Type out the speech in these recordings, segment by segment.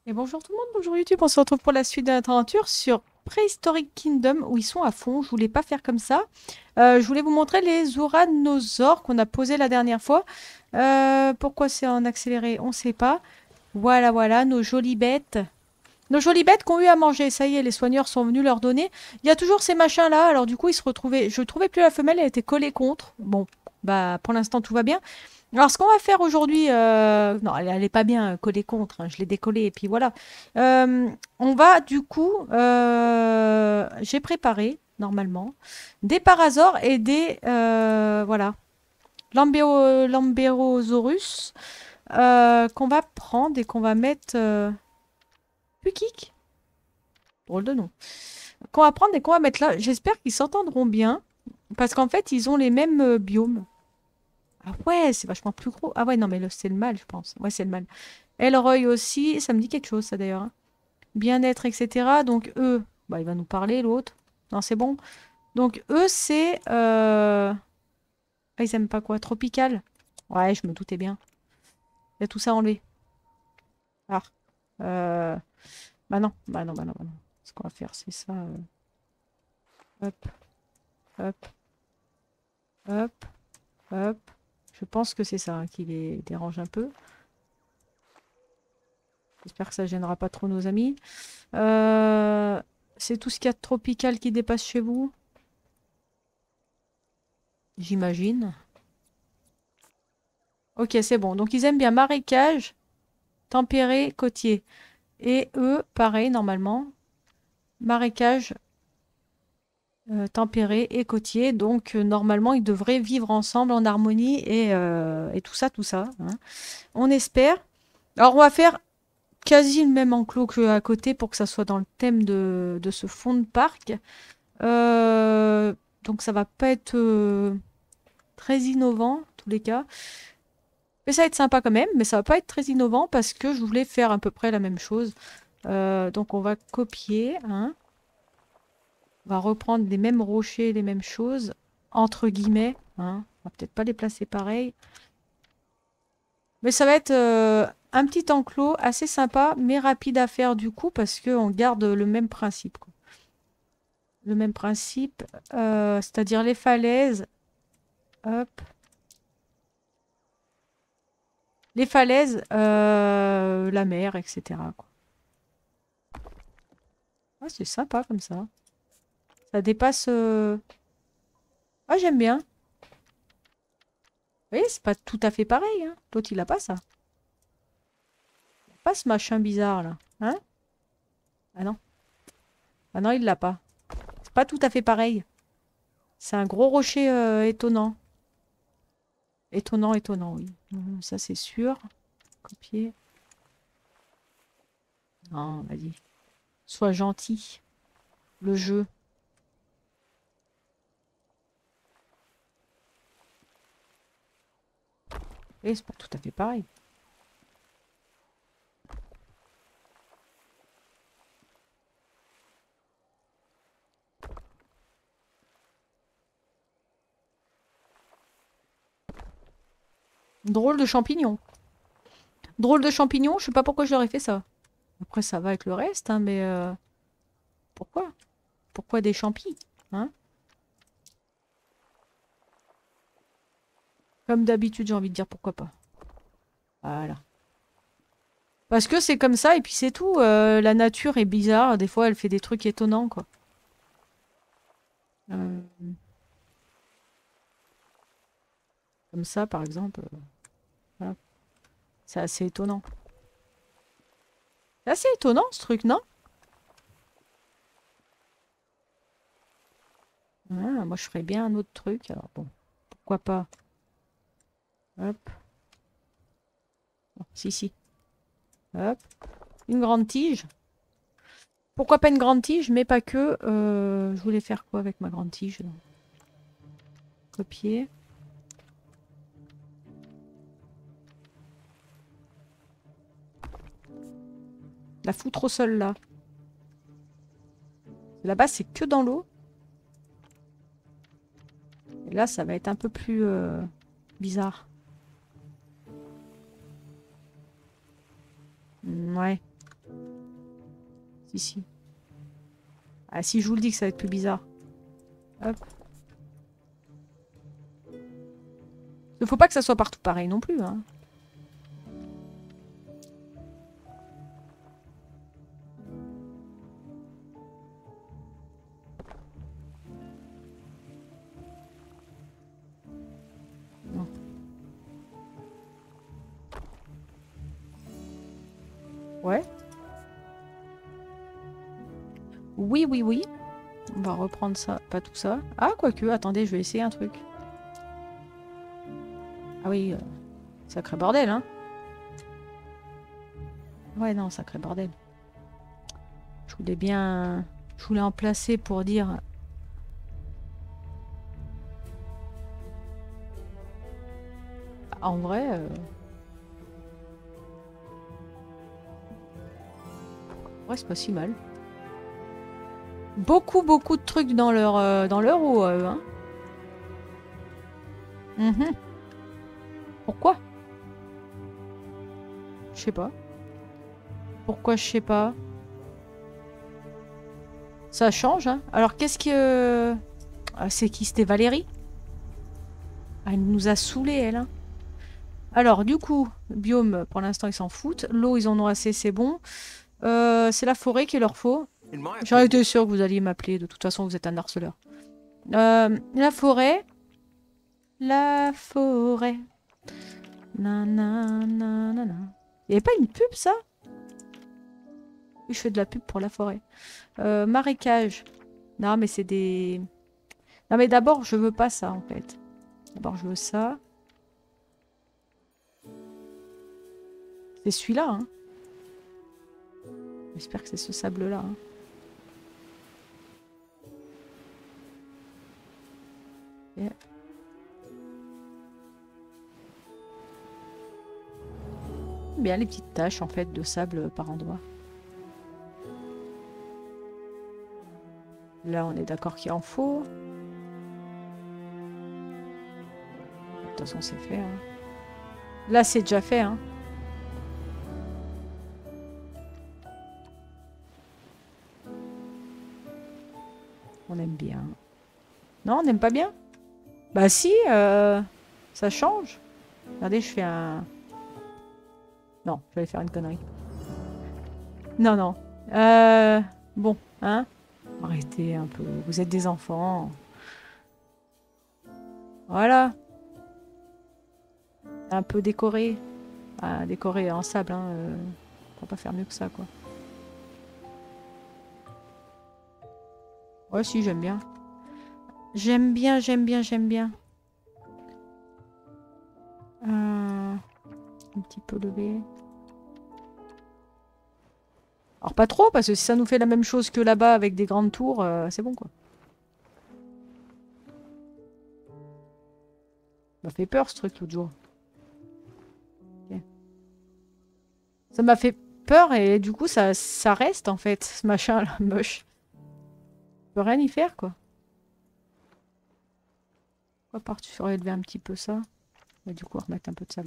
Et bonjour tout le monde, bonjour YouTube, on se retrouve pour la suite de notre aventure sur Prehistoric Kingdom où ils sont à fond, je voulais pas faire comme ça. Je voulais vous montrer les uranosaures qu'on a posés la dernière fois. Pourquoi c'est en accéléré, on sait pas. Voilà, voilà, nos jolies bêtes. Nos jolies bêtes qui ont eu à manger, ça y est, les soigneurs sont venus leur donner. Il y a toujours ces machins là, alors du coup ils se retrouvaient... Je trouvais plus la femelle, elle était collée contre. Bon, bah pour l'instant tout va bien. Alors, ce qu'on va faire aujourd'hui, non, elle est pas bien collée contre, hein, je l'ai décollée et puis voilà. On va du coup, j'ai préparé normalement des parasaures et des, voilà, Lambeosaurus qu'on va prendre et qu'on va mettre, Pukik, drôle de nom, qu'on va prendre et qu'on va mettre là. J'espère qu'ils s'entendront bien parce qu'en fait, ils ont les mêmes biomes. Ah ouais, c'est vachement plus gros. Ah ouais, non, mais c'est le mâle, je pense. Ouais, c'est le mâle. Elroy aussi, ça me dit quelque chose, ça d'ailleurs, hein. Bien-être, etc. Donc eux, bah, il va nous parler, l'autre. Non, c'est bon. Donc eux, c'est... Ah, ils aiment pas quoi? Tropical? Ouais, je me doutais bien. Il y a tout ça enlevé. Ah. Euh... Bah non, bah non, bah non, bah non. Ce qu'on va faire, c'est ça. Hop, hop, hop, hop. Je pense que c'est ça hein, qui les dérange un peu. J'espère que ça gênera pas trop nos amis. Euh, c'est tout ce qu'il y a de tropical qui dépasse chez vous, j'imagine. Ok, c'est bon. Donc ils aiment bien marécage, tempéré, côtier. Et eux, pareil, normalement. Marécage, tempéré et côtier. Donc normalement, ils devraient vivre ensemble en harmonie et tout ça, tout ça, hein. On espère. Alors on va faire quasi le même enclos qu'à côté pour que ça soit dans le thème de ce fond de parc. Donc ça va pas être très innovant, en tous les cas. Mais ça va être sympa quand même, mais ça va pas être très innovant parce que je voulais faire à peu près la même chose. Donc on va copier, hein. On va reprendre les mêmes rochers, les mêmes choses, entre guillemets, hein. On va peut-être pas les placer pareil. Mais ça va être un petit enclos assez sympa, mais rapide à faire du coup, parce qu'on garde le même principe, quoi. Le même principe, c'est-à-dire les falaises, hop, les falaises, la mer, etc., quoi. Ah, c'est sympa comme ça. Ça dépasse. Ah, j'aime bien. Vous voyez, c'est pas tout à fait pareil, hein. L'autre, il a pas ça. Pas ce machin bizarre là. Hein? Ah non. Ah non, il l'a pas. C'est pas tout à fait pareil. C'est un gros rocher étonnant. Étonnant, étonnant, oui. Ça, c'est sûr. Copier. Non, vas-y. Sois gentil. Le jeu. Et c'est pas tout à fait pareil. Drôle de champignon. Drôle de champignon, je sais pas pourquoi j'aurais fait ça. Après, ça va avec le reste, hein, mais pourquoi? Pourquoi des champis? Hein? Comme d'habitude, j'ai envie de dire pourquoi pas. Voilà. Parce que c'est comme ça et puis c'est tout. La nature est bizarre. Des fois, elle fait des trucs étonnants, quoi. Euh, comme ça, par exemple. Voilà. C'est assez étonnant. C'est assez étonnant, ce truc, non? Ah, moi, je ferais bien un autre truc. Alors bon, pourquoi pas? Hop. Bon, si, si. Hop. Une grande tige. Pourquoi pas une grande tige, mais pas que. Je voulais faire quoi avec ma grande tige? Copier. La foutre au sol, là. Là-bas, c'est que dans l'eau. Et là, ça va être un peu plus bizarre. Ouais. ici. Ah, si je vous le dis que ça va être plus bizarre. Hop. Il faut pas que ça soit partout pareil non plus, hein. Non. Ouais. Oui, oui, oui. On va reprendre ça, pas tout ça. Ah, quoique, attendez, je vais essayer un truc. Ah oui, sacré bordel, hein. Ouais, non, sacré bordel. Je voulais bien... Je voulais en placer pour dire... En vrai... Ouais, c'est pas si mal. Beaucoup, beaucoup de trucs dans leur eau, hein. Mhm. Pourquoi? Je sais pas. Pourquoi je sais pas? Ça change, hein. Alors, qu'est-ce que... Ah, c'est qui? C'était Valérie? Ah, elle nous a saoulés, elle, hein. Alors, du coup, biome, pour l'instant, ils s'en foutent. L'eau, ils en ont assez, c'est bon. C'est la forêt qu'il leur faut. J'aurais été sûre que vous alliez m'appeler. De toute façon, vous êtes un harceleur. La forêt. La forêt. Nanana. Il n'y avait pas une pub, ça? Oui, je fais de la pub pour la forêt. Marécage. Non, mais c'est des... Non, mais d'abord, je veux pas ça, en fait. D'abord, je veux ça. C'est celui-là, hein. J'espère que c'est ce sable-là, hein. Yeah. Bien les petites taches, en fait, de sable par endroit. Là, on est d'accord qu'il en faut. De toute façon, c'est fait, hein. Là, c'est déjà fait, hein. On aime bien. Non, on n'aime pas bien? Bah si, ça change. Regardez, je fais un... Non, je vais faire une connerie. Non, non. Bon, hein? Arrêtez un peu. Vous êtes des enfants. Voilà. Un peu décoré. Ah, décoré en sable, hein. On va pas faire mieux que ça, quoi. Ouais, si, j'aime bien. J'aime bien, j'aime bien, j'aime bien. Un petit peu levé. Alors pas trop, parce que si ça nous fait la même chose que là-bas avec des grandes tours, c'est bon, quoi. Ça m'a fait peur, ce truc, l'autre jour. Okay. Ça m'a fait peur, et du coup, ça reste, en fait, ce machin-là, moche. Je peux rien y faire, quoi. À part, tu ferais élever un petit peu ça. Et du coup, remettre un peu de sable.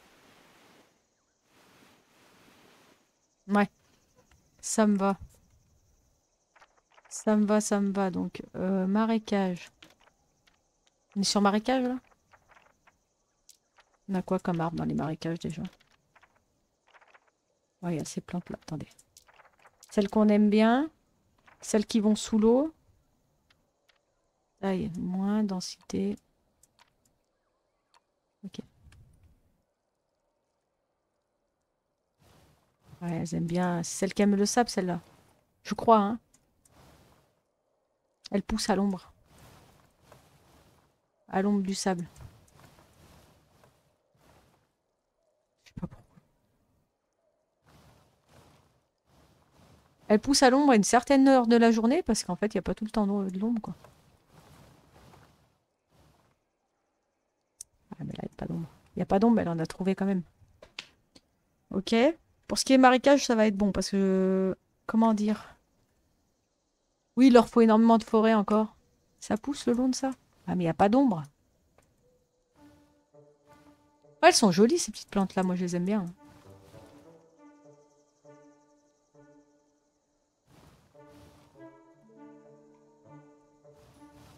Ouais, ça me va. Ça me va, ça me va. Donc, marécage. On est sur marécage, là? On a quoi comme arbre dans les marécages, déjà? Ouais, il y a ces plantes-là. Attendez. Celles qu'on aime bien. Celles qui vont sous l'eau. Taille, moins, densité. Ok. Ouais, elles aiment bien. C'est celle qui aime le sable, celle-là. Je crois, hein. Elle pousse à l'ombre. À l'ombre du sable. Je sais pas pourquoi. Elle pousse à l'ombre à une certaine heure de la journée parce qu'en fait, il n'y a pas tout le temps de l'ombre, quoi. Ah, mais là, il n'y a pas d'ombre. Il n'y a pas d'ombre, elle en a trouvé quand même. Ok. Pour ce qui est marécage, ça va être bon parce que... Comment dire? Oui, il leur faut énormément de forêt encore. Ça pousse le long de ça. Ah, mais il n'y a pas d'ombre. Ouais, elles sont jolies, ces petites plantes-là. Moi, je les aime bien.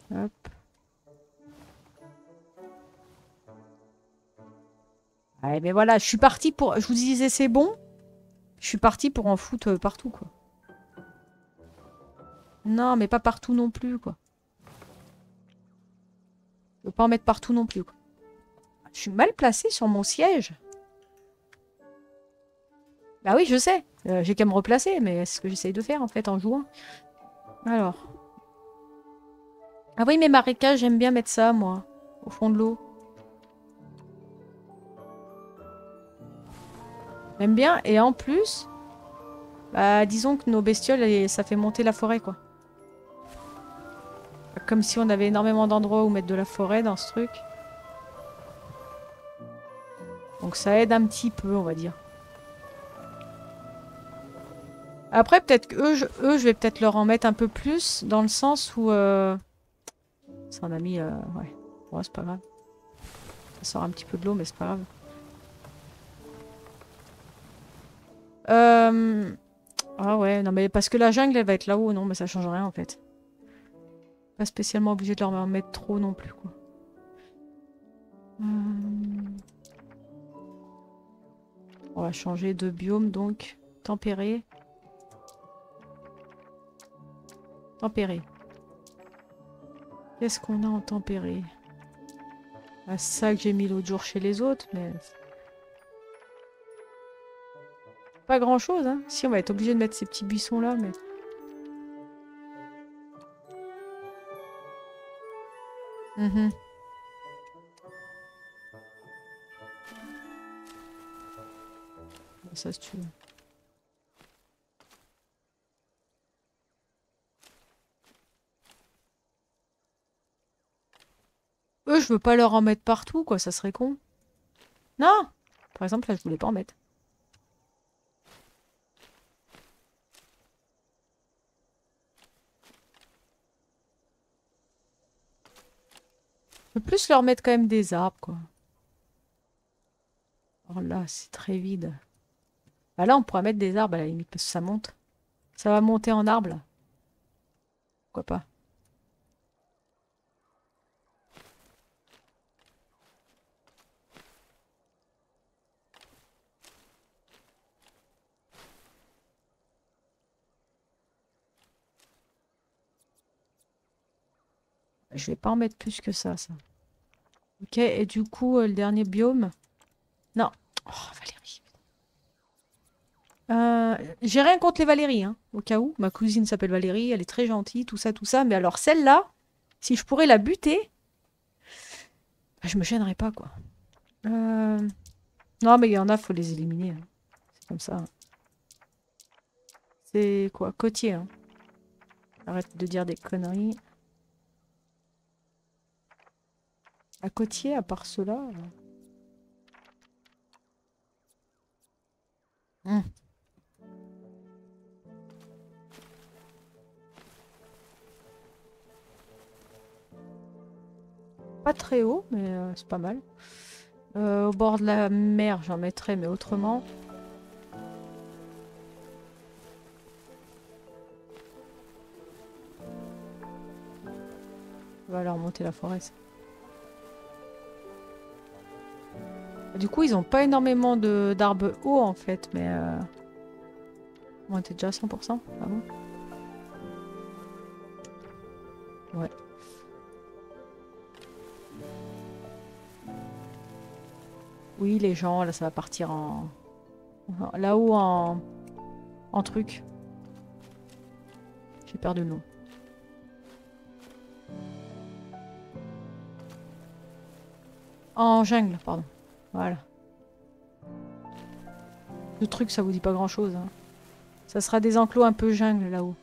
Hop. Ouais, mais voilà, je suis partie pour... Je vous disais c'est bon. Je suis partie pour en foutre partout, quoi. Non, mais pas partout non plus, quoi. Je veux pas en mettre partout non plus, quoi. Je suis mal placée sur mon siège. Bah oui, je sais. J'ai qu'à me replacer, mais c'est ce que j'essaye de faire, en fait, en jouant. Alors. Ah oui, mais marécage, j'aime bien mettre ça, moi. Au fond de l'eau. J'aime bien. Et en plus, bah, disons que nos bestioles, ça fait monter la forêt, quoi. Comme si on avait énormément d'endroits où mettre de la forêt dans ce truc. Donc ça aide un petit peu, on va dire. Après, peut-être que eux, je vais peut-être leur en mettre un peu plus, dans le sens où... Ça en a mis... ouais. Ouais, c'est pas grave. Ça sort un petit peu de l'eau, mais c'est pas grave. Ah ouais, non mais parce que la jungle, elle va être là-haut, non, mais ça change rien, en fait. Pas spécialement obligé de leur en mettre trop non plus, quoi. On va changer de biome, donc. Tempéré. Tempéré. Qu'est-ce qu'on a en tempéré? Ah, c'est ça que j'ai mis l'autre jour chez les autres, mais... Pas grand-chose, hein. Si, on va être obligé de mettre ces petits buissons-là, mais... Ça, si tu veux. Eux, je veux pas leur en mettre partout, quoi. Ça serait con. Non! Par exemple, là, je voulais pas en mettre. Je veux plus leur mettre quand même des arbres, quoi. Oh là, c'est très vide. Bah là, on pourrait mettre des arbres à la limite, parce que ça monte. Ça va monter en arbre, là. Pourquoi pas? Je vais pas en mettre plus que ça. Ok, et du coup, le dernier biome... Non. Oh, Valérie. J'ai rien contre les Valéries, hein, au cas où. Ma cousine s'appelle Valérie, elle est très gentille, tout ça. Mais alors celle-là, si je pourrais la buter, bah, je me gênerais pas, quoi. Non, mais il y en a, faut les éliminer, hein. C'est comme ça. C'est quoi? Côtier, hein. Arrête de dire des conneries. À côtier, à part cela... Hmm. Pas très haut, mais c'est pas mal. Au bord de la mer, j'en mettrais, mais autrement. On va leur monter la forêt, ça. Du coup, ils ont pas énormément d'arbres hauts, en fait, mais... On était déjà à 100%. Ah bon? Ouais. Oui, les gens, là, ça va partir en... Là-haut, en truc. J'ai perdu le nom. En jungle, pardon. Voilà. Le truc, ça vous dit pas grand-chose, hein. Ça sera des enclos un peu jungle, là-haut.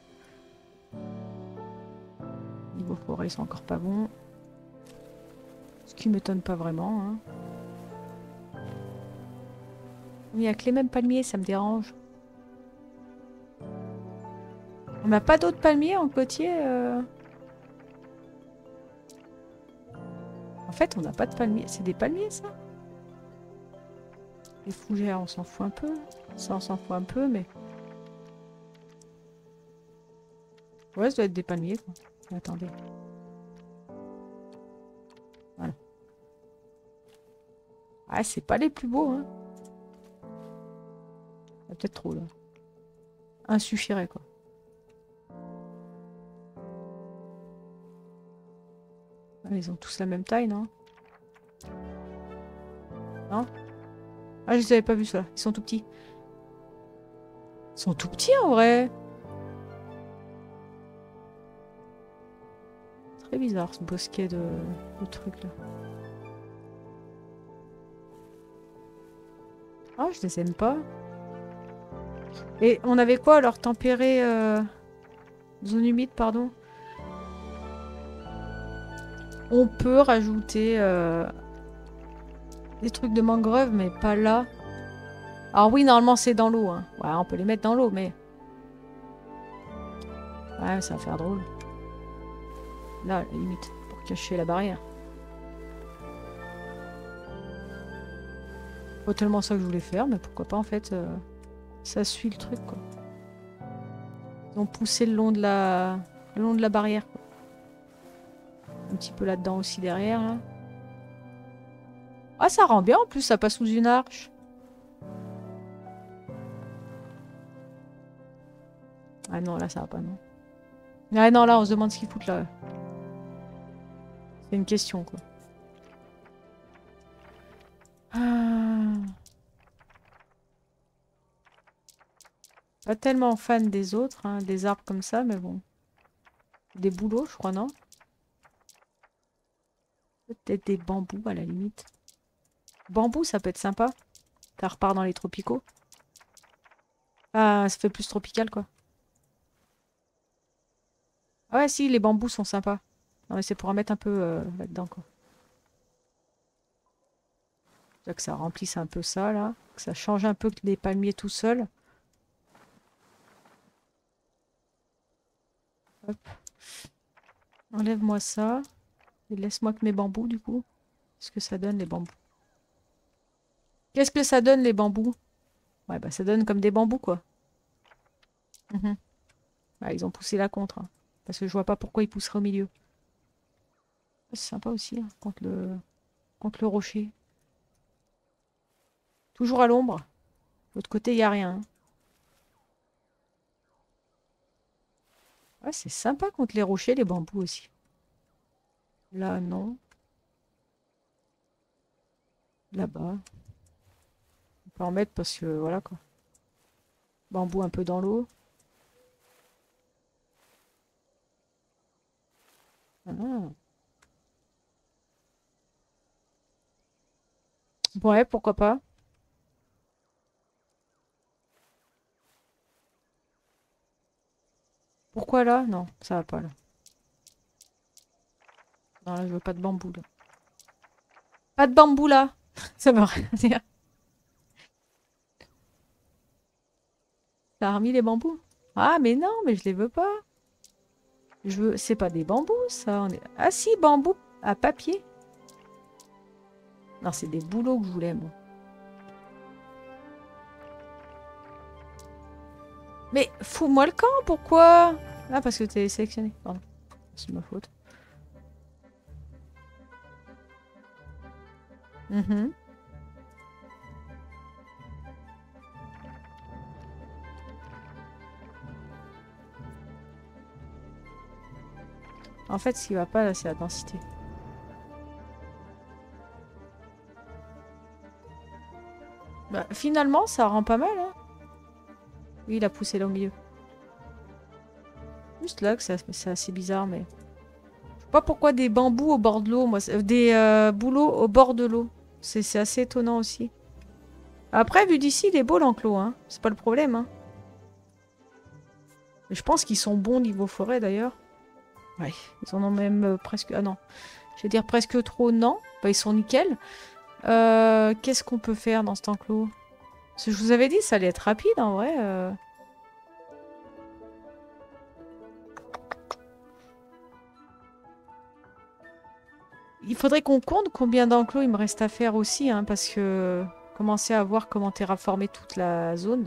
Niveau forêt, ils sont encore pas bons. Ce qui m'étonne pas vraiment, hein. Il n'y a que les mêmes palmiers, ça me dérange. On n'a pas d'autres palmiers en côtier En fait, on n'a pas de palmiers. C'est des palmiers, ça? Les fougères, on s'en fout un peu. Ça, on s'en fout un peu, mais... Ouais, ça doit être des palmiers, quoi. Attendez. Ah, c'est pas les plus beaux, hein. Peut-être trop, là. Un suffirait, quoi. Ah, ils ont tous la même taille, non? Non? Ah, je les avais pas vus, ceux-là. Ils sont tout petits. Ils sont tout petits, en vrai. Très bizarre, ce bosquet de trucs, là. Ah, je les aime pas. Et on avait quoi, alors, tempéré... Zone humide, pardon. On peut rajouter des trucs de mangrove, mais pas là. Alors oui, normalement, c'est dans l'eau. Hein. Ouais, on peut les mettre dans l'eau, mais... Ouais, ça va faire drôle. Là, à la limite, pour cacher la barrière. Pas tellement ça que je voulais faire, mais pourquoi pas, en fait, ça suit le truc, quoi. Ils ont poussé le long de la barrière, quoi. Un petit peu là-dedans aussi derrière, là. Ah, ça rend bien, en plus, ça passe sous une arche. Ah non, là, ça va pas, non. Ah non, là, on se demande ce qu'ils foutent, là. C'est une question, quoi. Ah. Pas tellement fan des autres, hein, des arbres comme ça, mais bon. Des bouleaux, je crois, non? Peut-être des bambous, à la limite. Bambou, ça peut être sympa. Ça repart dans les tropicaux. Ah, ça fait plus tropical, quoi. Ah ouais, si, les bambous sont sympas. Non, mais c'est pour en mettre un peu là-dedans, quoi. Déjà que ça remplisse un peu ça, là. Que ça change un peu que les palmiers tout seuls. Hop. Enlève-moi ça. Et laisse-moi que mes bambous, du coup. Qu'est-ce que ça donne, les bambous? Qu'est-ce que ça donne, les bambous? Ouais, bah ça donne comme des bambous, quoi. Mhm. Bah, ils ont poussé là contre. Hein. Parce que je vois pas pourquoi ils pousseraient au milieu. C'est sympa aussi, hein, contre le rocher. Toujours à l'ombre. De l'autre côté, il n'y a rien. Hein. Ouais, c'est sympa contre les rochers, les bambous aussi. Là, non. Là-bas. On peut en mettre parce que, voilà quoi. Bambou un peu dans l'eau. Ah. Ouais, pourquoi pas. Pourquoi là? Non, ça va pas là. Non, là, je veux pas de bambou là. Pas de bambou là! Ça veut rien dire. T'as remis les bambous? Ah, mais non, mais je les veux pas. Je veux... C'est pas des bambous, ça. Ah si, bambou à papier. Non, c'est des bouleaux que je voulais, moi. Mais fous-moi le camp, pourquoi? Ah, parce que t'es sélectionné. Pardon. C'est ma faute. Mhm. En fait, ce qui va pas, là, c'est la densité. Bah, finalement, ça rend pas mal, hein. Oui, il a poussé là au milieu. Juste là, que c'est assez bizarre, mais... Je sais pas pourquoi des bambous au bord de l'eau, moi. Des bouleaux au bord de l'eau. C'est assez étonnant aussi. Après, vu d'ici, il est beau l'enclos, hein. C'est pas le problème, hein. Mais je pense qu'ils sont bons niveau forêt, d'ailleurs. Ouais, ils en ont même presque... Ah non. Je vais dire presque trop, non. Bah, ils sont nickel. Qu'est-ce qu'on peut faire dans cet enclos? Parce que je vous avais dit, ça allait être rapide, en vrai. Il faudrait qu'on compte combien d'enclos il me reste à faire aussi, hein, parce que... Commencer à voir comment terraformer toute la zone.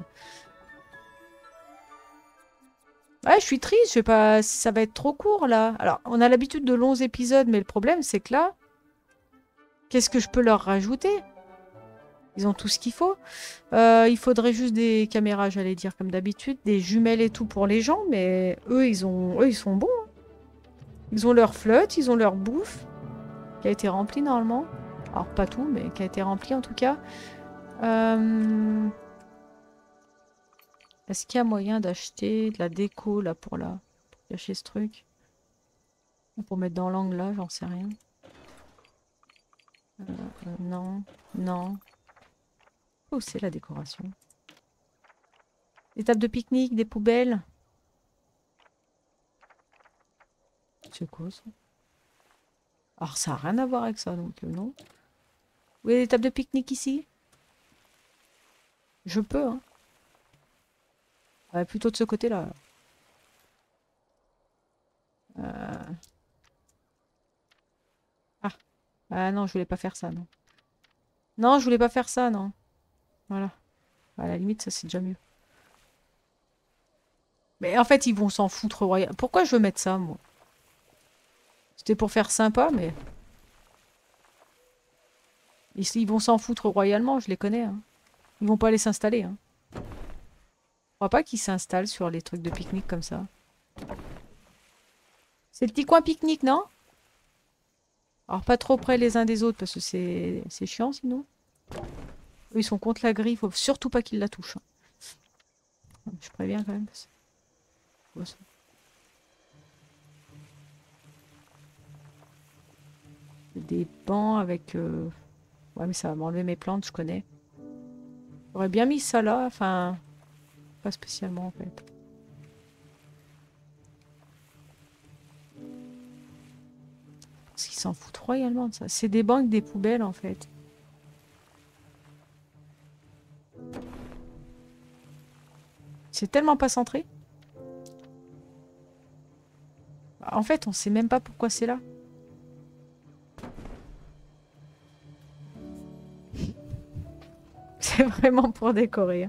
Ouais, je suis triste, je sais pas... Ça va être trop court, là. Alors, on a l'habitude de longs épisodes, mais le problème, c'est que là... Qu'est-ce que je peux leur rajouter? Ils ont tout ce qu'il faut. Il faudrait juste des caméras, j'allais dire, comme d'habitude. Des jumelles et tout pour les gens. Mais eux, ils sont bons. Hein. Ils ont leur flotte, ils ont leur bouffe. Qui a été remplie normalement. Alors pas tout, mais qui a été remplie en tout cas. Est-ce qu'il y a moyen d'acheter de la déco là pour cacher ce truc? Pour mettre dans l'angle là, j'en sais rien. Non, non. Oh, c'est la décoration. Des tables de pique-nique, des poubelles. C'est quoi ça? Alors ça n'a rien à voir avec ça, donc non. Vous voyez des tables de pique-nique ici? Je peux, hein. Ouais, plutôt de ce côté-là. Ah. Ah non, je voulais pas faire ça, non. Non, je voulais pas faire ça, non. Voilà. À la limite, ça c'est déjà mieux. Mais en fait, ils vont s'en foutre royal. Pourquoi je veux mettre ça, moi? C'était pour faire sympa, mais... Ils vont s'en foutre royalement, je les connais. Hein. Ils vont pas aller s'installer. Hein. Je crois pas qu'ils s'installent sur les trucs de pique-nique comme ça. C'est le petit coin pique-nique, non? Alors pas trop près les uns des autres, parce que c'est chiant sinon. Eux, ils sont contre la grille, faut surtout pas qu'ils la touchent. Hein. Je préviens quand même. Des bancs avec... Ouais, mais ça va m'enlever mes plantes, je connais. J'aurais bien mis ça là, enfin... Pas spécialement, en fait. Parce qu'ils s'en foutent royalement de ça. C'est des bancs avec des poubelles, en fait. C'est tellement pas centré. En fait, on sait même pas pourquoi c'est là. C'est vraiment pour décorer.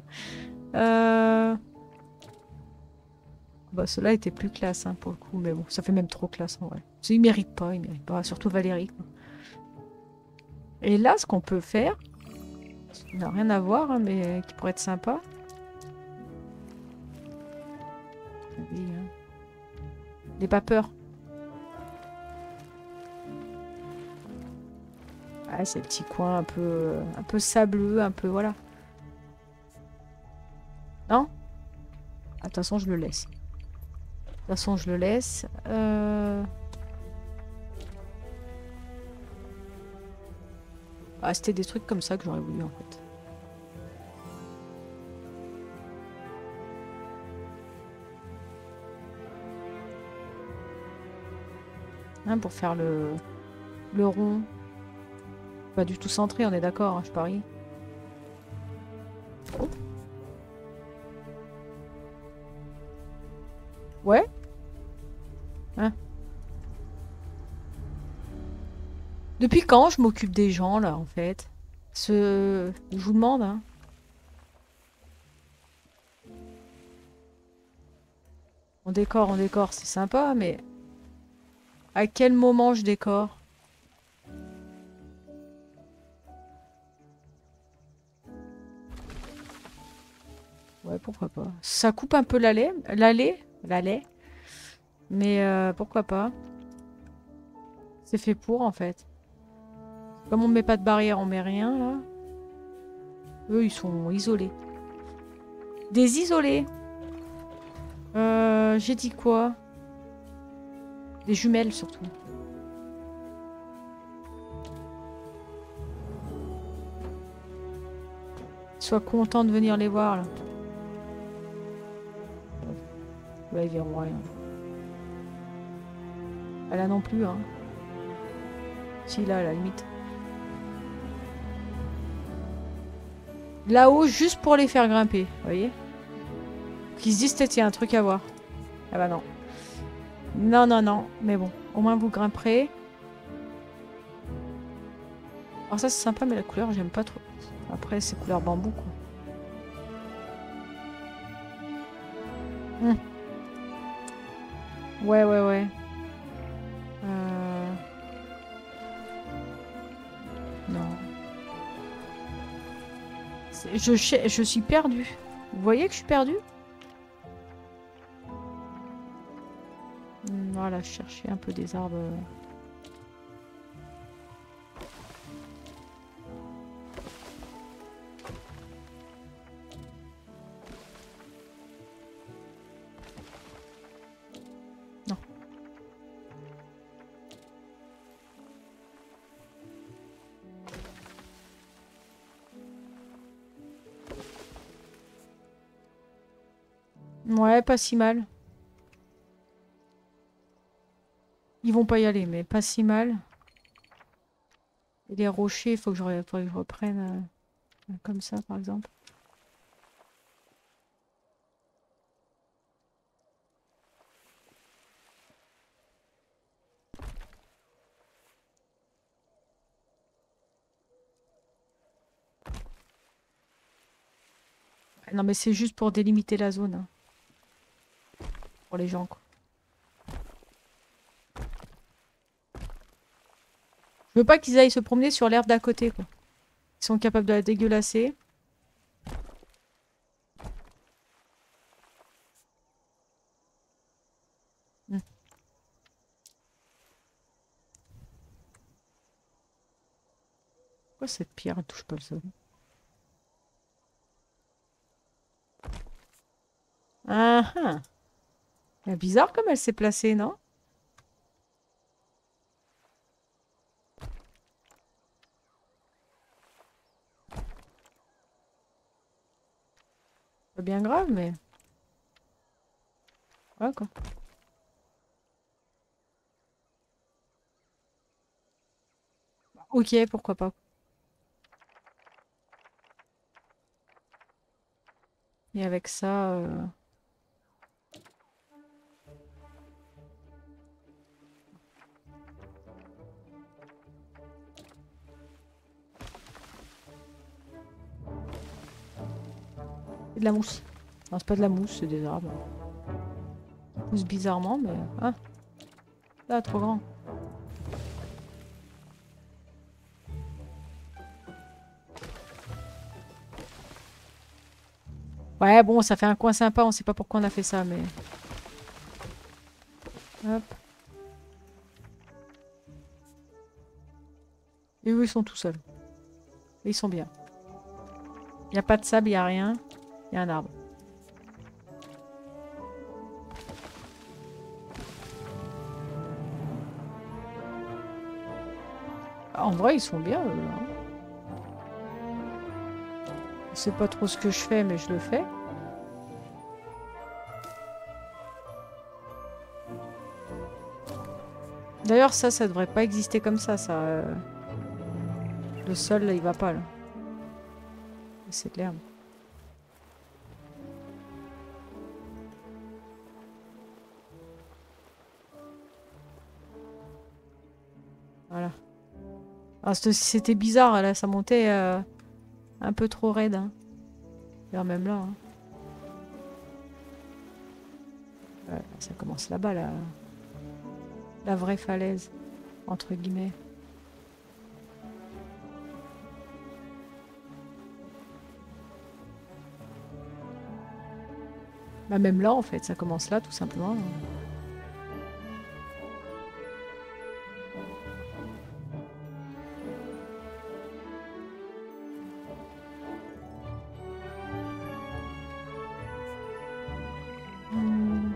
Bah, ceux-là étaient plus classe, hein, pour le coup. Mais bon, ça fait même trop classe, en vrai. Ils méritent pas, ils méritent pas. Surtout Valérie, quoi. Et là, ce qu'on peut faire... Ça n'a rien à voir, hein, mais qui pourrait être sympa. Oui, hein. N'aie pas peur. Ah, c'est le petit coin un peu sableux, un peu... Voilà. Non? Ah, de toute façon, je le laisse. De toute façon, je le laisse. Ah, c'était des trucs comme ça que j'aurais voulu, en fait. Hein, pour faire le rond. Pas du tout centré, on est d'accord, hein, je parie. Oh. Ouais? Hein? Depuis quand je m'occupe des gens, là, en fait? Je vous demande, hein. On décore, c'est sympa, mais... À quel moment je décore? Ouais, pourquoi pas. Ça coupe un peu l'allée, mais pourquoi pas. C'est fait pour, en fait. Comme on met pas de barrière, on met rien, là. Eux, ils sont isolés. Des isolés. J'ai dit quoi? Des jumelles, surtout. Sois content de venir les voir, là. Ouais, ils verront rien. Elle a non plus, hein. Si, là, à la limite. Là-haut, juste pour les faire grimper, vous voyez? Qu'ils se disent, peut-être, il y a un truc à voir. Ah bah non. Non, non, non. Mais bon, au moins, vous grimperez. Alors ça, c'est sympa, mais la couleur, j'aime pas trop. Après, c'est couleur bambou, quoi. Ouais, ouais, ouais. Non. Je suis perdue. Vous voyez que je suis perdue? Voilà, je cherchais un peu des arbres. Non. Ouais, pas si mal. Ils vont pas y aller, mais pas si mal. Et les rochers, il faut que je reprenne comme ça, par exemple. Non, mais c'est juste pour délimiter la zone, hein, pour les gens, quoi. Je veux pas qu'ils aillent se promener sur l'herbe d'à côté, quoi. Ils sont capables de la dégueulasser. Hmm. Pourquoi cette pierre, elle touche pas le sol? Ah ah. C'est bizarre comme elle s'est placée, non? Pas bien grave, mais... Ouais, quoi. Ok, pourquoi pas. Et avec ça... c'est de la mousse. Non, c'est pas de la mousse, c'est des arbres. Ils poussent bizarrement, mais... Ah, là, trop grand. Ouais, bon, ça fait un coin sympa, on sait pas pourquoi on a fait ça, mais... Hop. Et eux, ils sont tout seuls. Et ils sont bien. Il n'y a pas de sable, il n'y a rien. Il y a un arbre. En vrai, ils sont bien, eux, là. Je sais pas trop ce que je fais, mais je le fais. D'ailleurs, ça devrait pas exister comme ça. Le sol, là, il va pas, là. C'est de l'herbe. Voilà. Ah, c'était bizarre, là, ça montait un peu trop raide. Hein. D'ailleurs, même là. Hein. Ouais, ça commence là-bas, là. La vraie falaise, entre guillemets. Bah, même là, en fait, ça commence là, tout simplement. Hmm.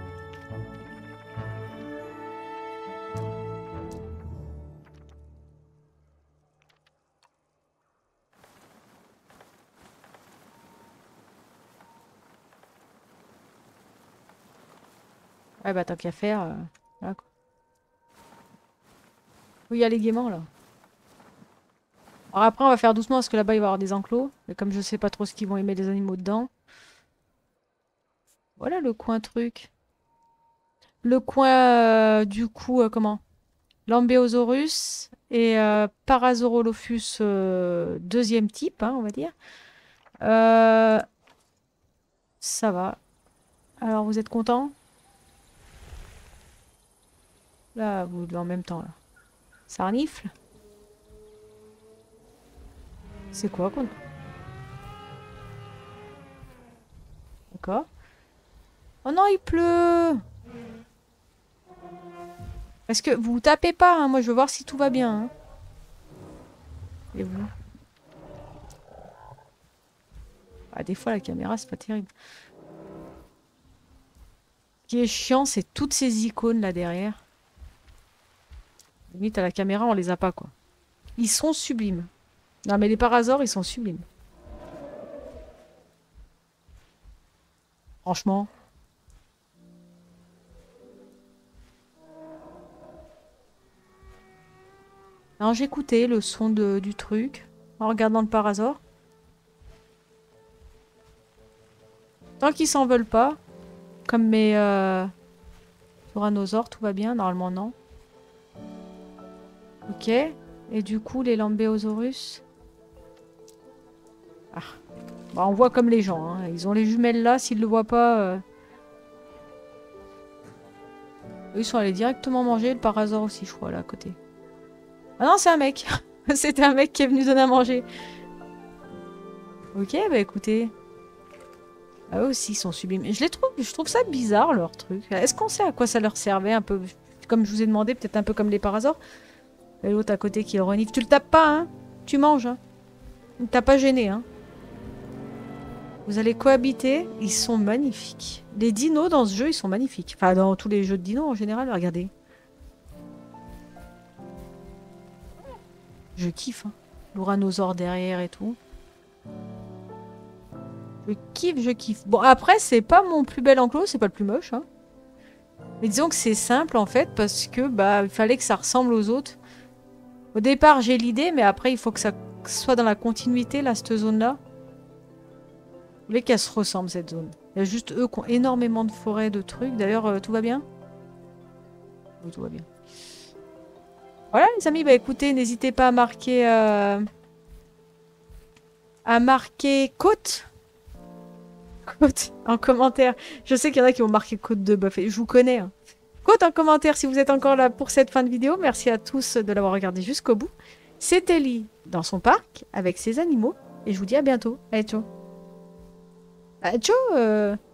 Ouais, bah, tant qu'à faire. Voilà, quoi. Faut y aller gaiement, là. Alors après, on va faire doucement parce que là-bas, il va y avoir des enclos. Et comme je sais pas trop ce qu'ils vont aimer les animaux dedans. Voilà le coin truc. Le coin, du coup, comment? Lambeosaurus et Parasaurolophus deuxième type, hein, on va dire. Euh, ça va. Alors, vous êtes content? Là, vous en même temps, là. Ça renifle? C'est quoi qu'on... d'accord. Oh non, il pleut. Est-ce que vous tapez pas, hein? Moi, je veux voir si tout va bien. Hein. Et vous? Ah, des fois, la caméra, c'est pas terrible. Ce qui est chiant, c'est toutes ces icônes là derrière. Limite, à la caméra, on les a pas, quoi. Ils sont sublimes. Non, mais les parasaures, ils sont sublimes. Franchement. Alors, j'écoutais le son du truc en regardant le parasaure. Tant qu'ils s'en veulent pas, comme mes tyrannosaures, tout va bien. Normalement, non. Ok. Et du coup, les lambéosaurus. Ah. Bah, on voit comme les gens. Hein. Ils ont les jumelles là. S'ils le voient pas... Eux, ils sont allés directement manger. Le parasaure aussi, je crois, là, à côté. Ah non, c'est un mec. C'était un mec qui est venu donner à manger. Ok, bah écoutez... Ah, eux aussi, ils sont sublimes. Je trouve ça bizarre, leur truc. Est-ce qu'on sait à quoi ça leur servait un peu? Comme je vous ai demandé, peut-être un peu comme les parasaures. Et l'autre à côté qui le renifle. Tu le tapes pas, hein? Tu manges, hein? T'as pas gêné, hein? Vous allez cohabiter. Ils sont magnifiques. Les dinos dans ce jeu, ils sont magnifiques. Enfin, dans tous les jeux de dinos en général, regardez. Je kiffe, hein. L'uranosaure derrière et tout. Je kiffe, je kiffe. Bon, après, c'est pas mon plus bel enclos, c'est pas le plus moche, hein. Mais disons que c'est simple, en fait, parce que, bah, il fallait que ça ressemble aux autres. Au départ, j'ai l'idée, mais après, il faut que ça soit dans la continuité, là, cette zone-là. Vous voulez qu'elle se ressemble, cette zone. Il y a juste eux qui ont énormément de forêts, de trucs. D'ailleurs, tout va bien? Oui, tout va bien. Voilà, les amis, bah écoutez, n'hésitez pas à marquer côte. Côte en commentaire. Je sais qu'il y en a qui vont marquer côte de bœuf. Et je vous connais. Hein. Côte en commentaire si vous êtes encore là pour cette fin de vidéo. Merci à tous de l'avoir regardé jusqu'au bout. C'était Ellie dans son parc avec ses animaux. Et je vous dis à bientôt. Allez, ciao. Ciao.